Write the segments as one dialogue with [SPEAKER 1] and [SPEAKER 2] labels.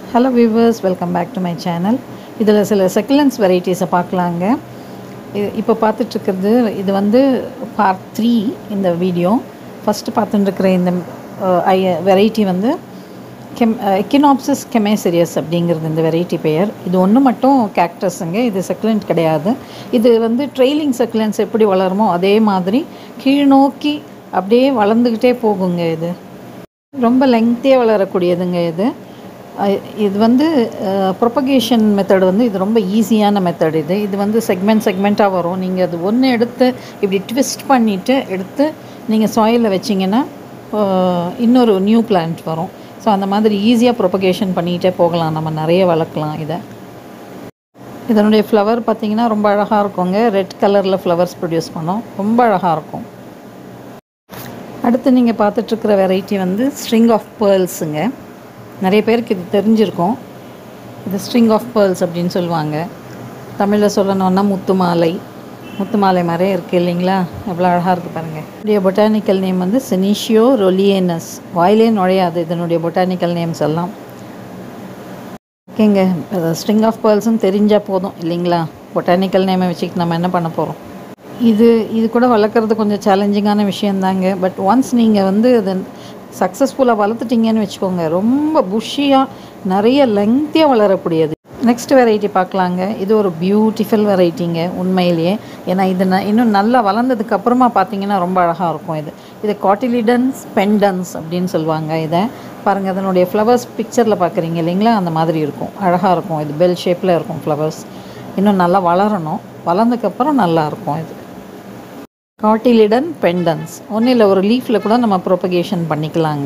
[SPEAKER 1] Hello viewers, welcome back to my channel. இதில் சில succulents varieties பார்க்கலாங்க. இப்போ பார்த்துட்டு இருக்கிறது இது வந்து part 3 இந்த வீடியோ. ஃபர்ஸ்ட் பார்த்துட்டு இருக்கிற இந்த வெரைட்டி வந்து Echinopsis chamaesyrius அப்படிங்கிறது இந்த வெரைட்டி பெயர். இது ஒன்று மட்டும் கேக்டஸுங்க, இது சக்குலண்ட் கிடையாது. இது வந்து ட்ரெயிலிங் சக்குலன்ஸ் எப்படி வளருமோ அதே மாதிரி கீழ்நோக்கி அப்படியே வளர்ந்துக்கிட்டே போகுங்க. இது ரொம்ப லெங்க்த்தியாக வளரக்கூடியதுங்க. இது வந்து ப்ரொபகேஷன் மெத்தட் வந்து இது ரொம்ப ஈஸியான மெத்தட். இது வந்து செக்மெண்ட்டாக வரும். நீங்கள் அது ஒன்று எடுத்து இப்படி ட்விஸ்ட் பண்ணிவிட்டு எடுத்து நீங்கள் சாயிலில் வச்சிங்கன்னா இன்னொரு நியூ பிளான்ட் வரும். ஸோ அந்த மாதிரி ஈஸியாக ப்ரொபகேஷன் பண்ணிகிட்டே போகலாம், நம்ம நிறைய வளர்க்கலாம். இதனுடைய ஃப்ளவர் பார்த்திங்கன்னா ரொம்ப அழகாக இருக்குங்க. ரெட் கலரில் ஃப்ளவர்ஸ் ப்ரொடியூஸ் பண்ணோம், ரொம்ப அழகாக இருக்கும். அடுத்து நீங்கள் பார்த்துட்ருக்கிற வெரைட்டி வந்து ஸ்ட்ரிங் ஆஃப் பேர்ல்ஸுங்க. நிறைய பேருக்கு இது தெரிஞ்சிருக்கும். இது ஸ்ட்ரிங் ஆஃப் பேர்ல்ஸ் அப்படின்னு சொல்லுவாங்க. தமிழில் சொல்லணுன்னா முத்துமாலை மாதிரியே இருக்குது இல்லைங்களா? எவ்வளோ அழகாக இருக்குது பாருங்கள். இதனுடைய பொட்டானிக்கல் நேம் வந்து செனிஷியோ ரொலியேனஸ். வாயிலே நுழையாது இதனுடைய பொட்டானிக்கல் நேம்ஸ் எல்லாம். ஓகேங்க, ஸ்ட்ரிங் ஆஃப் பேர்ல்ஸ்ன்னு தெரிஞ்சால் போதும் இல்லைங்களா? பொட்டானிக்கல் நேமை வச்சுக்கிட்டு நம்ம என்ன பண்ண போகிறோம்? இது கூட வளர்க்குறது கொஞ்சம் சேலஞ்சிங்கான விஷயந்தாங்க. பட் ஒன்ஸ் நீங்கள் வந்து அதை சக்ஸஸ்ஃபுல்லாக வளர்த்துட்டிங்கன்னு வச்சுக்கோங்க, ரொம்ப புஷ்ஷியாக நிறைய லெங்க்த்தியாக வளரக்கூடியது. நெக்ஸ்ட் வெரைட்டி பார்க்கலாங்க. இது ஒரு பியூட்டிஃபுல் வெரைட்டிங்க உண்மையிலேயே. ஏன்னா இது இன்னும் நல்லா வளர்ந்ததுக்கப்புறமா பார்த்தீங்கன்னா ரொம்ப அழகாக இருக்கும். இது காட்டிலிடன்ஸ் பெண்டன்ஸ் அப்படின்னு சொல்லுவாங்க. இதை பாருங்கள், அதனுடைய ஃப்ளவர்ஸ் பிக்சரில் பார்க்குறீங்க இல்லைங்களா? அந்த மாதிரி இருக்கும், அழகாக இருக்கும். இது பெல் ஷேப்பில் இருக்கும் ஃப்ளவர்ஸ். இன்னும் நல்லா வளரணும், வளர்ந்ததுக்கப்புறம் நல்லாயிருக்கும். இது காட்டிலிடன் பெண்டன்ஸ். ஒன்றும் இல்லை, ஒரு லீஃபில் கூட நம்ம ப்ரொபகேஷன் பண்ணிக்கலாங்க.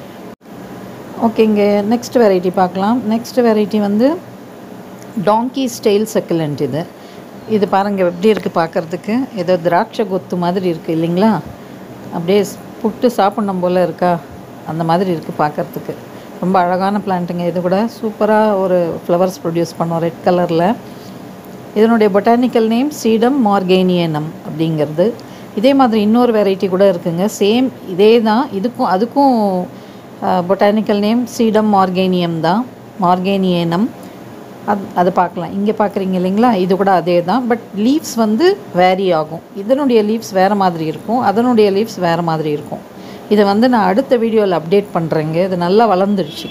[SPEAKER 1] ஓகேங்க, நெக்ஸ்ட் வெரைட்டி பார்க்கலாம். நெக்ஸ்ட் வெரைட்டி வந்து டாங்கி ஸ்டைல் சக்குலண்ட். இது பாருங்கள் எப்படி இருக்குது பார்க்குறதுக்கு. ஏதோ திராட்சை கொத்து மாதிரி இருக்குது இல்லைங்களா? அப்படியே புட்டு சாப்பிட்ணும் போல் இருக்கா? அந்த மாதிரி இருக்குது பார்க்குறதுக்கு. ரொம்ப அழகான பிளான்ட்டுங்க. இது கூட சூப்பராக ஒரு ஃப்ளவர்ஸ் ப்ரொடியூஸ் பண்ணோம் ரெட் கலரில். இதனுடைய பொட்டானிக்கல் நேம் சீடம் மார்கேனியனம் அப்படிங்கிறது. இதே மாதிரி இன்னொரு வெரைட்டி கூட இருக்குங்க, சேம் இதே தான். அதுக்கும் பொட்டானிக்கல் நேம் சீடம் மார்கேனியனம். அது பார்க்கலாம். இங்கே பார்க்குறீங்க இல்லைங்களா? இது கூட அதே தான். பட் லீவ்ஸ் வந்து வேரி ஆகும். இதனுடைய லீவ்ஸ் வேறு மாதிரி இருக்கும், அதனுடைய லீவ்ஸ் வேறு மாதிரி இருக்கும். இதை வந்து நான் அடுத்த வீடியோவில் அப்டேட் பண்ணுறேங்க. இது நல்லா வளர்ந்துடுச்சு.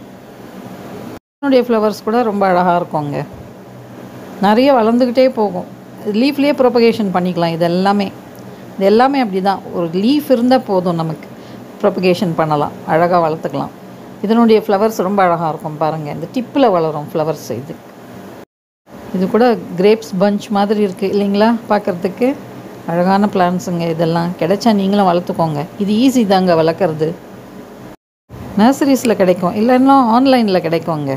[SPEAKER 1] இதனுடைய ஃப்ளவர்ஸ் கூட ரொம்ப அழகாக இருக்குங்க. நிறைய வளர்ந்துக்கிட்டே போகும். லீஃப்லேயே ப்ரொபகேஷன் பண்ணிக்கலாம். இது எல்லாமே அப்படி தான். ஒரு லீஃப் இருந்தால் போதும், நமக்கு ப்ரொபகேஷன் பண்ணலாம், அழகாக வளர்த்துக்கலாம். இதனுடைய ஃப்ளவர்ஸ் ரொம்ப அழகாக இருக்கும் பாருங்கள். இந்த டிப்பில் வளரும் ஃப்ளவர்ஸ். இது கூட கிரேப்ஸ் பஞ்ச் மாதிரி இருக்குது இல்லைங்களா? பார்க்குறதுக்கு அழகான பிளான்ஸுங்க. இதெல்லாம் கிடைச்சா நீங்களும் வளர்த்துக்கோங்க. இது ஈஸி தாங்க வளர்க்குறது. நர்சரிஸில் கிடைக்கும், இல்லைன்னா ஆன்லைனில் கிடைக்குங்க.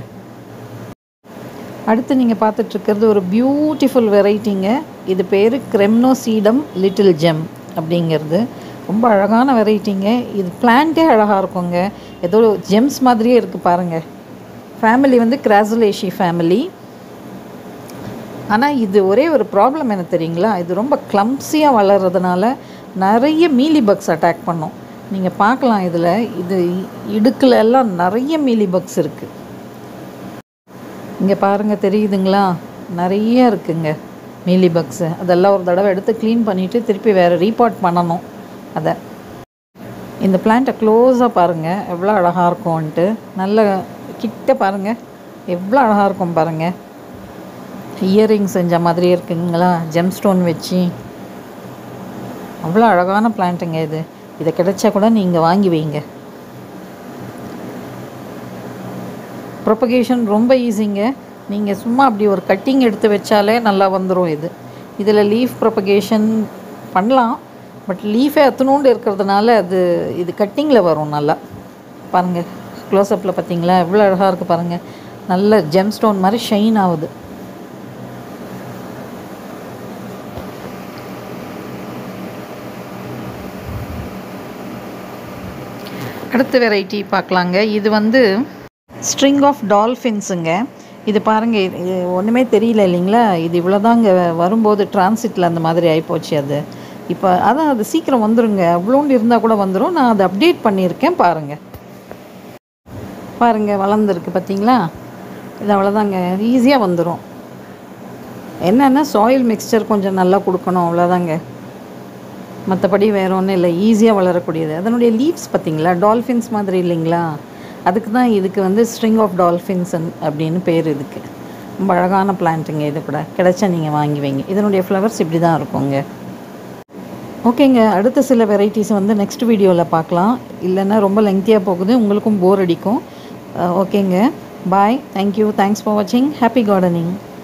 [SPEAKER 1] அடுத்து நீங்கள் பார்த்துட்ருக்கிறது ஒரு பியூட்டிஃபுல் வெரைட்டிங்க. இது பேர் கிரெம்னோசீடம் லிட்டில் ஜெம் அப்படிங்கிறது. ரொம்ப அழகான வெரைட்டிங்க. இது பிளான்ட்டே அழகாக இருக்குங்க. ஏதோ ஜெம்ஸ் மாதிரியே இருக்குது பாருங்கள். ஃபேமிலி வந்து கிராசுலேஷி ஃபேமிலி. ஆனால் இது ஒரே ஒரு ப்ராப்ளம் என்ன தெரியுங்களா? இது ரொம்ப கிளம்ஸியாக வளர்கிறதுனால நிறைய மீலி பக்ஸ் அட்டாக் பண்ணும். நீங்கள் பார்க்கலாம், இது இடுக்கில் எல்லாம் நிறைய மீலி பக்ஸ் இருக்குது. இங்கே பாருங்கள், தெரியுதுங்களா? நிறைய இருக்குங்க மீலி பக்ஸு. அதெல்லாம் ஒரு தடவை எடுத்து க்ளீன் பண்ணிவிட்டு திருப்பி வேறு ரீபாட் பண்ணணும். இந்த பிளான்ட்டை க்ளோஸாக பாருங்கள், எவ்வளோ அழகாக இருக்கும்ன்ட்டு. நல்ல கிட்ட பாருங்கள், எவ்வளோ அழகாக இருக்கும் பாருங்கள். இயரிங் செஞ்ச மாதிரியே இருக்குங்களா? ஜெம் ஸ்டோன் வச்சு அவ்வளோ அழகான பிளான்ட்டுங்க. இதை கிடைச்சா கூட நீங்கள் வாங்கி வைங்க. ப்ரொபகேஷன் ரொம்ப ஈஸிங்க. நீங்கள் சும்மா அப்படி ஒரு கட்டிங் எடுத்து வச்சாலே நல்லா வந்துடும். இதில் லீஃப் ப்ரொபகேஷன் பண்ணலாம். பட் லீஃபே அத்தனோண்டு இருக்கிறதுனால இது கட்டிங்கில் வரும் நல்லா. பாருங்கள், க்ளோஸ்அப்பில் பார்த்தீங்களா எவ்வளோ அழகாக இருக்குது பாருங்கள். நல்ல ஜெம் ஸ்டோன் மாதிரி ஷைன் ஆகுது. அடுத்த வெரைட்டி பார்க்கலாங்க. இது வந்து ஸ்ட்ரிங் ஆஃப் டால்ஃபின்ஸுங்க. இது பாருங்கள், இது ஒன்றுமே தெரியல இல்லைங்களா? இது இவ்வளோதாங்க. வரும்போது டிரான்சிட்டில் அந்த மாதிரி ஆகிப்போச்சு. இப்போ அதான் அது சீக்கிரம் வந்துடுங்க. அவ்வளோண்டு இருந்தால் கூட வந்துடும். நான் அதை அப்டேட் பண்ணியிருக்கேன் பாருங்கள். வளர்ந்துருக்கு பார்த்தீங்களா? இது அவ்வளோதாங்க, ஈஸியாக வந்துடும். என்னென்னா சாயில் மிக்ஸ்சர் கொஞ்சம் நல்லா கொடுக்கணும், அவ்வளோதாங்க. மற்றபடி வேறு ஒன்றும் இல்லை, ஈஸியாக வளரக்கூடியது. அதனுடைய லீவ்ஸ் பார்த்திங்களா, டால்ஃபின்ஸ் மாதிரி இல்லைங்களா, அதுக்கு தான் இதுக்கு வந்து ஸ்ட்ரிங் ஆஃப் டால்ஃபின்ஸ் அப்படின்னு பேர் இதுக்கு. ரொம்ப அழகான பிளான்ட்டுங்க. இது கூட கிடைச்சா நீங்கள் வாங்கி வைங்க. இதனுடைய ஃப்ளவர்ஸ் இப்படி தான் இருக்குங்க. ஓகேங்க, அடுத்த சில வெரைட்டிஸ் வந்து நெக்ஸ்ட் வீடியோவில் பார்க்கலாம். இல்லைன்னா ரொம்ப லெங்க்த்தியாக போகுது, உங்களுக்கும் போர் அடிக்கும். ஓகேங்க, பாய், தேங்க்யூ, தேங்க்ஸ் ஃபார் வாட்சிங். Happy gardening.